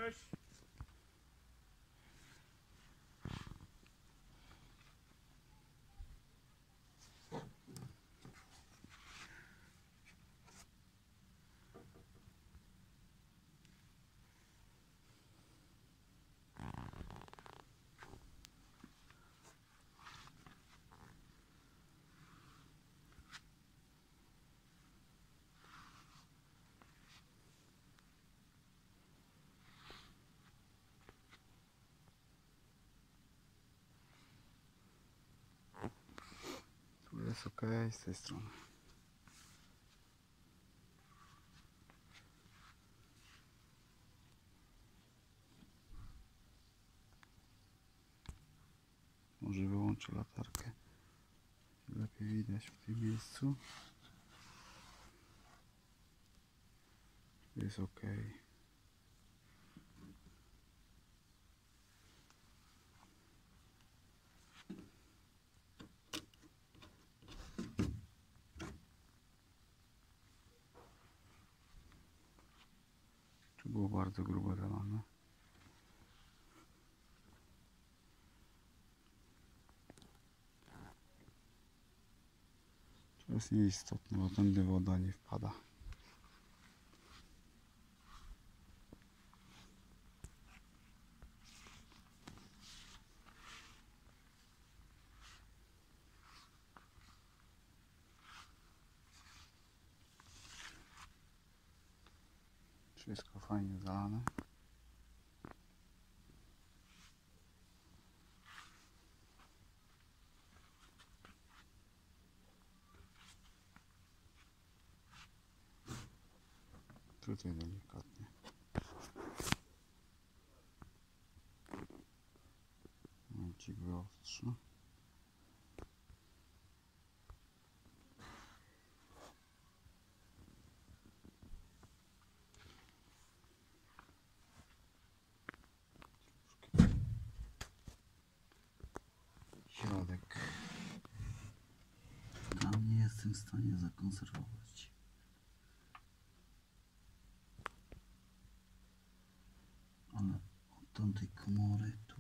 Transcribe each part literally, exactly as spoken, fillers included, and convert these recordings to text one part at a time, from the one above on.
Cześć. Tu jest ok z tej strony. Może wyłączę latarkę. Lepiej widać w tym miejscu. Tu jest ok. Tu było bardzo grube zalane. To jest nieistotne, bo tędy woda nie wpada. Wszystko fajnie zalane. Tutaj delikatnie. Momencik wyostrzę. Środek. Tam nie jestem w stanie zakonserwować. Ale od tamtej komory tu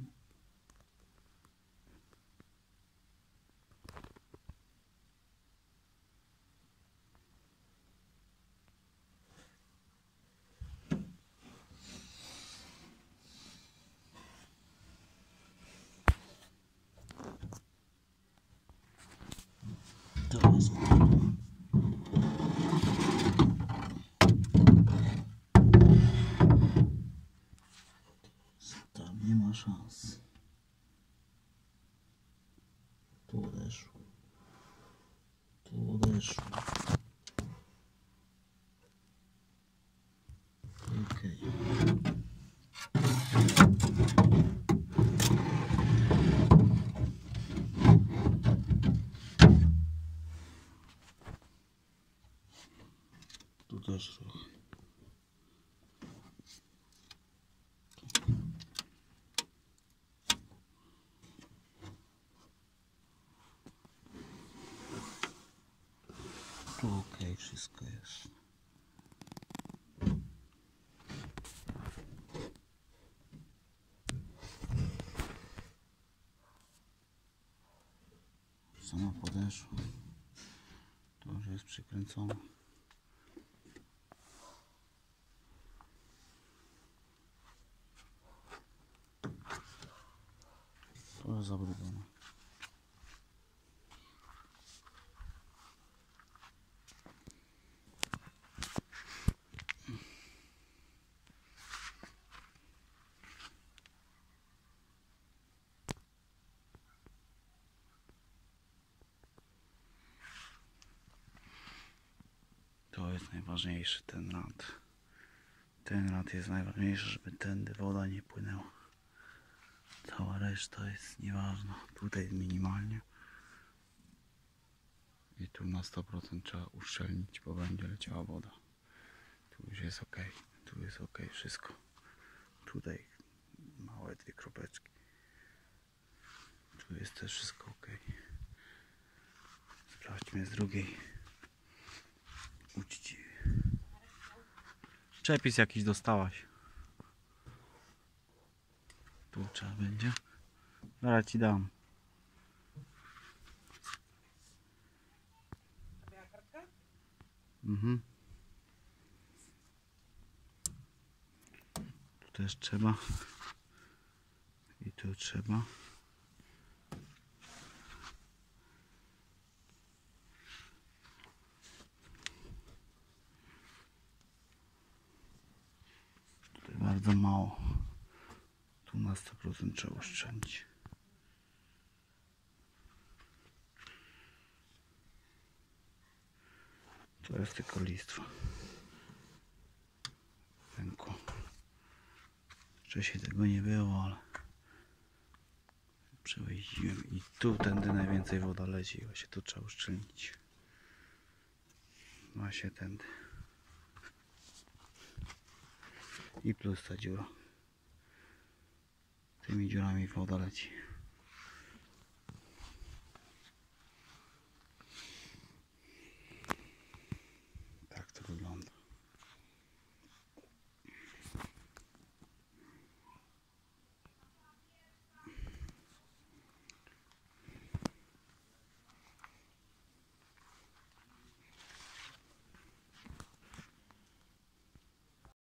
to jest tam nie ma szans. Tu odeszło. Tu odeszło. Okej. Tu też trochę. Tu okej, wszystko jest. Sama podeszła. To już jest przykręcone. To jest zabrudzone. To jest najważniejszy, ten rad. Ten rad jest najważniejszy, żeby tędy woda nie płynęła. Cała reszta jest nieważna. Tutaj minimalnie. I tu na sto procent trzeba uszczelnić, bo będzie leciała woda. Tu już jest ok. Tu jest ok wszystko. Tutaj małe dwie kropeczki. Tu jest też wszystko ok. Sprawdźmy z drugiej. Uczciwie. Przepis jakiś dostałaś. Tu trzeba będzie. Zaraz ci dam. Mhm. Tu też trzeba. I tu trzeba. Tutaj bardzo mało. Tu na sto procent trzeba uszczelnić. To jest tylko listwa. Ręku. Wcześniej tego nie było, ale przejeździłem i tu tędy najwięcej woda leci. Właśnie tu trzeba uszczelnić. Właśnie tędy. I plus ta dziura. Tymi dziurami woda leci.